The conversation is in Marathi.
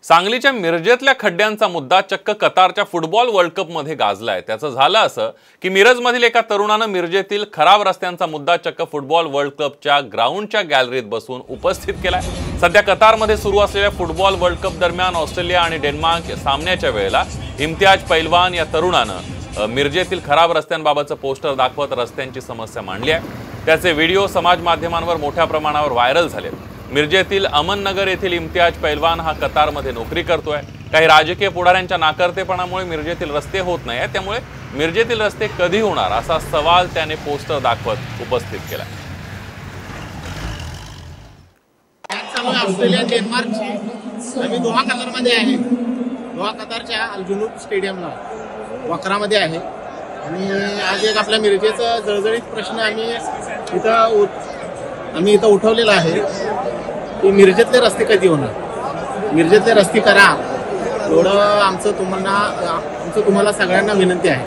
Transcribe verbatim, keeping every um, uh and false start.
सांगलीच्या मिरजेतल्या खड्ड्यांचा मुद्दा चक्क कतारच्या फुटबॉल वर्ल्ड कप मध्ये गाजलाय। त्याचं झालं असं की मिरजमधील एका तरुणानं मिरजेतील खराब रस्त्यांचा मुद्दा चक्क फुटबॉल वर्ल्ड कपच्या ग्राउंडच्या गॅलरीत बसून उपस्थित केलाय। सध्या कतारमध्ये सुरू असलेल्या फुटबॉल वर्ल्ड कप दरम्यान ऑस्ट्रेलिया आणि डेन्मार्क सामन्याच्या वेळेला इम्तियाज पैलवान या तरुणानं मिरजेतील खराब रस्त्यांबाबतचं पोस्टर दाखवत रस्त्यांची समस्या मांडली आहे। त्याचे व्हिडिओ समाज माध्यमांवर मोठ्या प्रमाणावर व्हायरल झाले। मिरजेतील अमननगर येथील इम्तियाज पैलवान हा कतारमध्ये नोकरी करतोय। काही राजकीय पुढाऱ्यांच्या नाकर्तेपणामुळे मिरजेतील रस्ते होत नाही, त्यामुळे मिरजेतील रस्ते कधी होणार असा सवाल त्याने पोस्टर दाखवत उपस्थित केला। ऑस्ट्रेलिया डेन्मार्कची आम्ही दोहा कतारमध्ये आहे। दोहा कतारच्या अल जुनूब स्टेडियमला वक्रामध्ये आहे आणि आज एक आपल्या मिरजेचा जळजळीत प्रश्न आम्ही इथं आम्ही इथं उठवलेला आहे की मिरजेतले रस्ते कधी होणार, मिरजेतले रस्ते करा एवढं आमचं तुम्हाला आमचं तुम्हाला सगळ्यांना विनंती आहे।